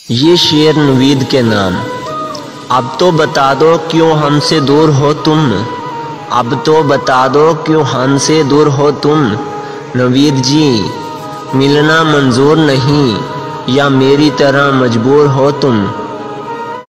ये शेर नवीद के नाम। अब तो बता दो क्यों हमसे दूर हो तुम, अब तो बता दो क्यों हमसे दूर हो तुम। नवीद जी मिलना मंजूर नहीं या मेरी तरह मजबूर हो तुम।